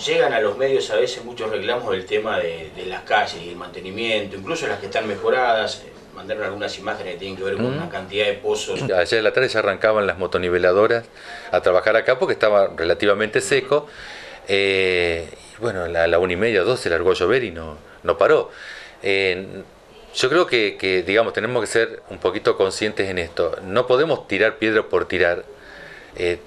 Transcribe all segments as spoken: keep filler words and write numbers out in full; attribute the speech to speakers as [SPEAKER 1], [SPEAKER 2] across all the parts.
[SPEAKER 1] llegan a los medios a veces muchos reclamos del tema de, de las calles y el mantenimiento, incluso las que están mejoradas. Mandaron algunas imágenes que tienen que ver con mm. una cantidad de pozos.
[SPEAKER 2] Ayer en la tarde ya arrancaban las motoniveladoras a trabajar acá porque estaba relativamente seco. Eh, y bueno, a la, la una y media, dos se largó a llover y no, no paró. Eh, yo creo que, que, digamos, tenemos que ser un poquito conscientes en esto. No podemos tirar piedra por tirar. Eh,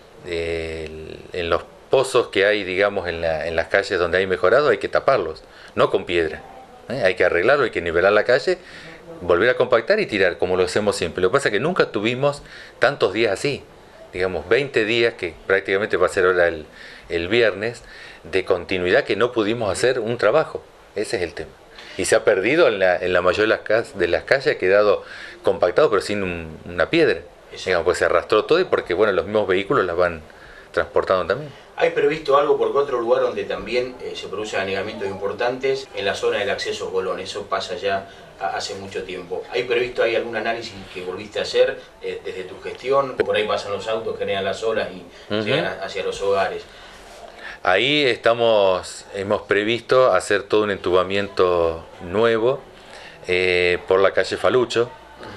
[SPEAKER 2] eh, en los pozos que hay, digamos, en, la, en las calles donde hay mejorado, hay que taparlos, no con piedra. ¿eh? Hay que arreglarlo, hay que nivelar la calle, volver a compactar y tirar, como lo hacemos siempre. Lo que pasa es que nunca tuvimos tantos días así, digamos, veinte días, que prácticamente va a ser ahora el, el viernes, de continuidad que no pudimos hacer un trabajo. Ese es el tema. Y se ha perdido en la, en la mayoría de las, casas, de las calles, ha quedado compactado, pero sin un, una piedra. Digamos, pues se arrastró todo y porque bueno, los mismos vehículos las van transportando también.
[SPEAKER 1] ¿Hay previsto algo porque otro lugar donde también eh, se producen anegamientos importantes en la zona del acceso a Colón? Eso pasa ya a, hace mucho tiempo. ¿Hay previsto ahí algún análisis que volviste a hacer eh, desde tu gestión? Por ahí pasan los autos, generan las olas y uh-huh. llegan a, hacia los hogares.
[SPEAKER 2] Ahí estamos, hemos previsto hacer todo un entubamiento nuevo eh, por la calle Falucho.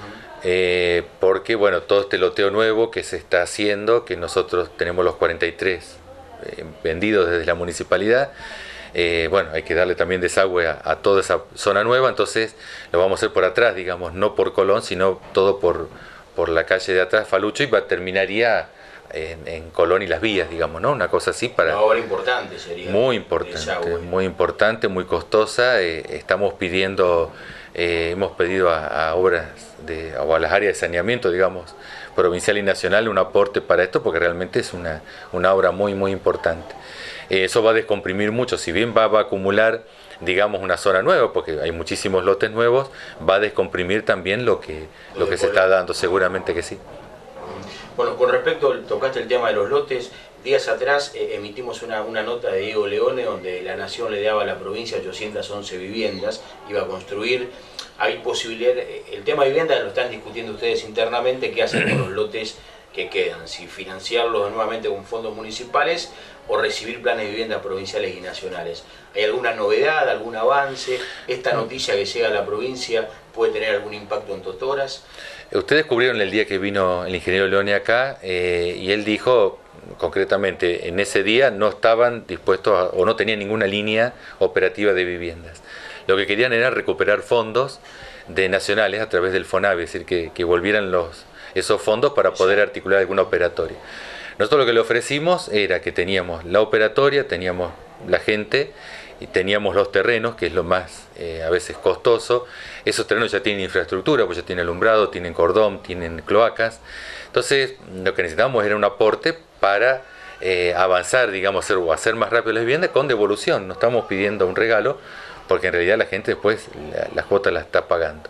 [SPEAKER 2] Eh, porque bueno, todo este loteo nuevo que se está haciendo, que nosotros tenemos los cuarenta y tres eh, vendidos desde la municipalidad, eh, bueno, hay que darle también desagüe a, a toda esa zona nueva, entonces lo vamos a hacer por atrás, digamos, no por Colón, sino todo por, por la calle de atrás, Falucho, y va, terminaría en, en Colón y las vías, digamos, ¿no? Una cosa así para...
[SPEAKER 1] Una obra importante sería.
[SPEAKER 2] Muy importante, muy importante, muy costosa, eh, estamos pidiendo... Eh, hemos pedido a, a obras de, o a las áreas de saneamiento, digamos, provincial y nacional, un aporte para esto porque realmente es una, una obra muy muy importante. Eh, eso va a descomprimir mucho, si bien va, va a acumular, digamos, una zona nueva, porque hay muchísimos lotes nuevos, va a descomprimir también lo que, lo que se está dando, seguramente que sí.
[SPEAKER 1] Bueno, con respecto, tocaste el tema de los lotes. Días atrás eh, emitimos una, una nota de Diego Leone donde la Nación le daba a la provincia ochocientas once viviendas, iba a construir, hay posibilidad, el tema de vivienda lo están discutiendo ustedes internamente, qué hacer con los lotes que quedan, si financiarlos nuevamente con fondos municipales o recibir planes de vivienda provinciales y nacionales. ¿Hay alguna novedad, algún avance? ¿Esta noticia que llega a la provincia puede tener algún impacto en Totoras?
[SPEAKER 2] Ustedes cubrieron el día que vino el ingeniero Leone acá eh, y él dijo... concretamente en ese día no estaban dispuestos a, o no tenían ninguna línea operativa de viviendas. Lo que querían era recuperar fondos de nacionales a través del FONAVI, es decir, que, que volvieran los, esos fondos para poder articular alguna operatoria. Nosotros lo que le ofrecimos era que teníamos la operatoria, teníamos la gente y teníamos los terrenos, que es lo más eh, a veces costoso. Esos terrenos ya tienen infraestructura, pues ya tienen alumbrado, tienen cordón, tienen cloacas. Entonces lo que necesitábamos era un aporte para eh, avanzar, digamos, hacer, o hacer más rápido las viviendas con devolución. No estamos pidiendo un regalo, porque en realidad la gente después la, la cuota la está pagando.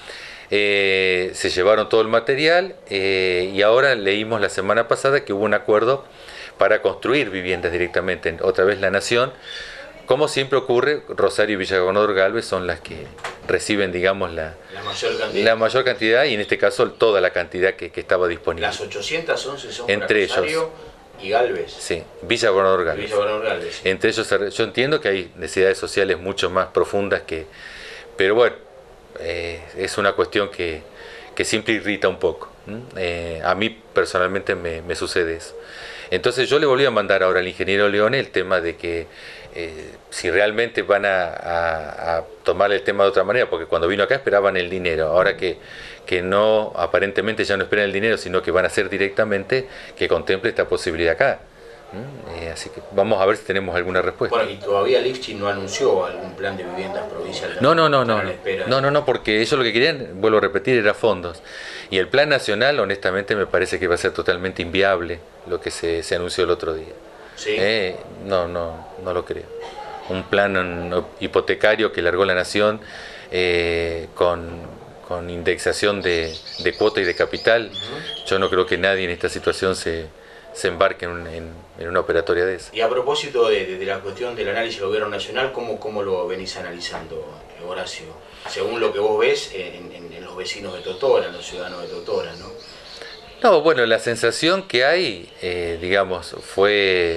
[SPEAKER 2] Eh, se llevaron todo el material eh, y ahora leímos la semana pasada que hubo un acuerdo para construir viviendas directamente. Otra vez la Nación, como siempre ocurre, Rosario y Villa Gobernador Galvez son las que reciben, digamos, la,
[SPEAKER 1] la, mayor, cantidad.
[SPEAKER 2] la mayor cantidad y en este caso toda la cantidad que, que estaba disponible.
[SPEAKER 1] Las ochocientas once son
[SPEAKER 2] entre
[SPEAKER 1] para Rosario
[SPEAKER 2] ellos
[SPEAKER 1] y Galvez.
[SPEAKER 2] Sí, Villa Gobernador Galvez.
[SPEAKER 1] Villa Gobernador Galvez, sí.
[SPEAKER 2] Entre ellos, yo entiendo que hay necesidades sociales mucho más profundas que... Pero bueno, eh, es una cuestión que, que siempre irrita un poco. Eh, a mí personalmente me, me sucede eso. Entonces yo le volví a mandar ahora al ingeniero Leone el tema de que eh, si realmente van a, a, a tomar el tema de otra manera, porque cuando vino acá esperaban el dinero, ahora que, que no, aparentemente ya no esperan el dinero, sino que van a hacer directamente, que contemple esta posibilidad acá. ¿Mm? Eh, así que vamos a ver si tenemos alguna respuesta.
[SPEAKER 1] Bueno, y todavía Lifchi no anunció algún plan de viviendas provincial.
[SPEAKER 2] No, no, no, no, no, no, no, no, porque ellos lo que querían, vuelvo a repetir, era fondos. Y el plan nacional, honestamente, me parece que va a ser totalmente inviable lo que se, se anunció el otro día.
[SPEAKER 1] ¿Sí?
[SPEAKER 2] Eh, no, no, no lo creo. Un plan hipotecario que largó la Nación eh, con, con indexación de, de cuota y de capital. Uh-huh. Yo no creo que nadie en esta situación se, se embarque en, un, en, en una operatoria de esa.
[SPEAKER 1] Y a propósito de, de, de la cuestión del análisis del gobierno nacional, ¿cómo, cómo lo venís analizando, Horacio? Según lo que vos ves en, en, en los vecinos de Totora, en los ciudadanos de Totora, ¿no?
[SPEAKER 2] No, bueno, la sensación que hay, eh, digamos, fue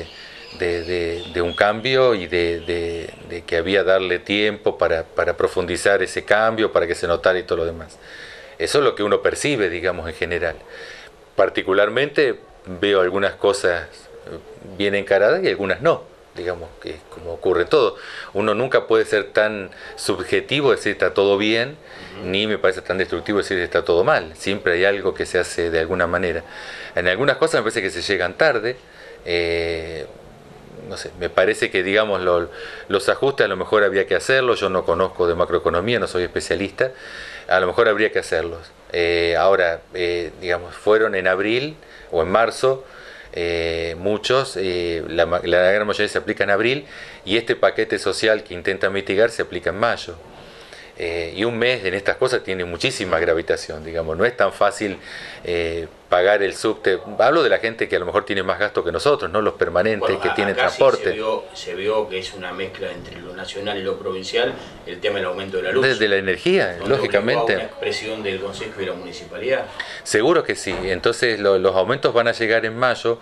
[SPEAKER 2] de, de, de un cambio y de, de, de que había darle tiempo para, para profundizar ese cambio, para que se notara y todo lo demás. Eso es lo que uno percibe, digamos, en general. Particularmente veo algunas cosas bien encaradas y algunas no, digamos, que es como ocurre todo. Uno nunca puede ser tan subjetivo de decir está todo bien, uh-huh. ni me parece tan destructivo decir está todo mal. Siempre hay algo que se hace de alguna manera. En algunas cosas me parece que se llegan tarde, eh, no sé, me parece que, digamos, lo, los ajustes a lo mejor había que hacerlos. Yo no conozco de macroeconomía, no soy especialista, a lo mejor habría que hacerlos. Eh, ahora, eh, digamos, fueron en abril o en marzo, eh, muchos, eh, la, la gran mayoría se aplica en abril, y este paquete social que intenta mitigar se aplica en mayo. Eh, y un mes en estas cosas tiene muchísima gravitación, digamos, no es tan fácil eh, pagar el subte. Hablo de la gente que a lo mejor tiene más gasto que nosotros, no los permanentes, bueno, que tienen transporte.
[SPEAKER 1] Sí se, vio, se vio que es una mezcla entre lo nacional y lo provincial, el tema del aumento de la luz.
[SPEAKER 2] Desde la energía, lógicamente.
[SPEAKER 1] ¿Una expresión del Consejo y de la Municipalidad?
[SPEAKER 2] Seguro que sí, entonces lo, los aumentos van a llegar en mayo.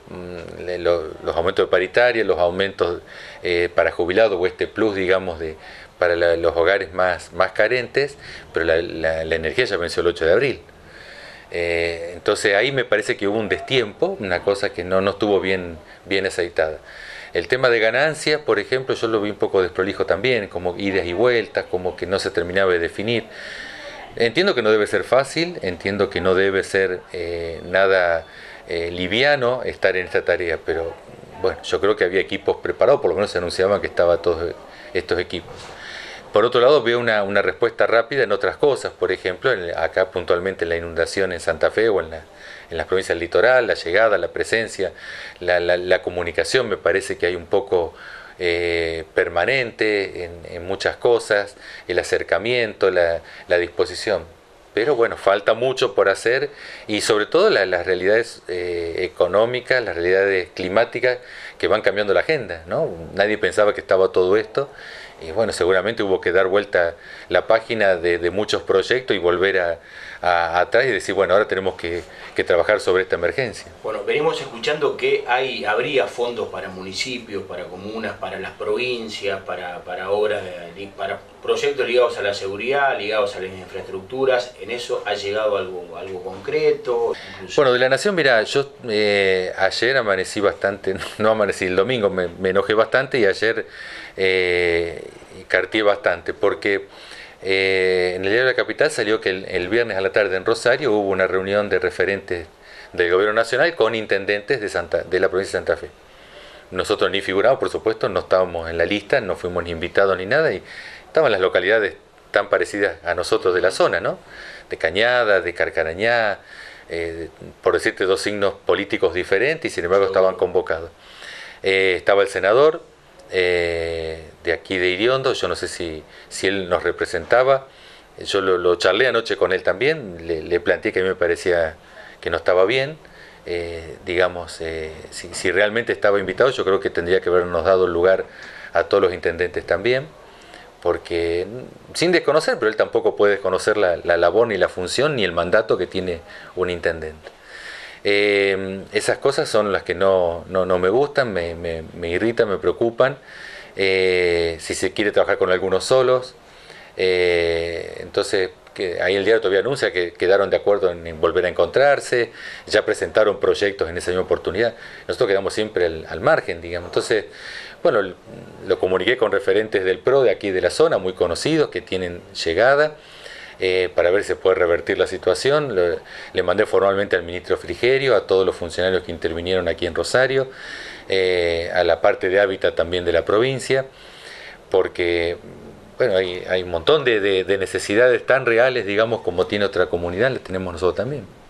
[SPEAKER 2] Los aumentos de paritaria, los aumentos eh, para jubilados o este plus, digamos, de para la, los hogares más, más carentes, pero la, la, la energía ya venció el ocho de abril. Eh, entonces ahí me parece que hubo un destiempo, una cosa que no, no estuvo bien, bien aceitada. El tema de ganancia, por ejemplo, yo lo vi un poco desprolijo también, como idas y vueltas, como que no se terminaba de definir. Entiendo que no debe ser fácil, entiendo que no debe ser eh, nada eh, liviano estar en esta tarea, pero bueno, yo creo que había equipos preparados, por lo menos se anunciaban que estaban todos estos equipos. Por otro lado, veo una, una respuesta rápida en otras cosas, por ejemplo, en, acá puntualmente en la inundación en Santa Fe o en, la, en las provincias del litoral, la llegada, la presencia, la, la, la comunicación, me parece que hay un poco eh, permanente en, en muchas cosas, el acercamiento, la, la disposición. Pero bueno, falta mucho por hacer, y sobre todo la, las realidades eh, económicas, las realidades climáticas que van cambiando la agenda, ¿no? Nadie pensaba que estaba todo esto, y bueno, seguramente hubo que dar vuelta la página de, de muchos proyectos y volver a, a, atrás y decir, bueno, ahora tenemos que, que trabajar sobre esta emergencia.
[SPEAKER 1] Bueno, venimos escuchando que hay habría fondos para municipios, para comunas, para las provincias, para, para obras, de, para proyectos ligados a la seguridad, ligados a las infraestructuras. ¿En eso ha llegado algo, algo concreto? Incluso...
[SPEAKER 2] Bueno, de la Nación, mira, yo eh, ayer amanecí bastante, no amanecí, el domingo me, me enojé bastante, y ayer eh, carteé bastante, porque eh, en el diario de la Capital salió que el, el viernes a la tarde en Rosario hubo una reunión de referentes del gobierno nacional con intendentes de, Santa, de la provincia de Santa Fe. Nosotros ni figuramos, por supuesto, no estábamos en la lista, no fuimos ni invitados ni nada, y estaban las localidades tan parecidas a nosotros de la zona, ¿no? De Cañada, de Carcarañá, eh, por decirte dos signos políticos diferentes, y sin embargo estaban convocados. Eh, estaba el senador eh, de aquí de Iriondo, yo no sé si, si él nos representaba, yo lo, lo charlé anoche con él también, le, le planteé que a mí me parecía que no estaba bien, eh, digamos, eh, si, si realmente estaba invitado, yo creo que tendría que habernos dado lugar a todos los intendentes también, porque sin desconocer, pero él tampoco puede desconocer la, la labor ni la función ni el mandato que tiene un intendente. Eh, esas cosas son las que no, no, no me gustan, me, me, me irritan, me preocupan. Eh, si se quiere trabajar con algunos solos, eh, entonces que ahí el diario todavía anuncia que quedaron de acuerdo en, en volver a encontrarse, ya presentaron proyectos en esa misma oportunidad. Nosotros quedamos siempre al, al margen, digamos. Entonces, bueno, lo comuniqué con referentes del P R O de aquí de la zona, muy conocidos, que tienen llegada, eh, para ver si se puede revertir la situación. Le, le mandé formalmente al ministro Frigerio, a todos los funcionarios que intervinieron aquí en Rosario, eh, a la parte de hábitat también de la provincia, porque bueno, hay, hay un montón de, de, de necesidades tan reales, digamos, como tiene otra comunidad, las tenemos nosotros también.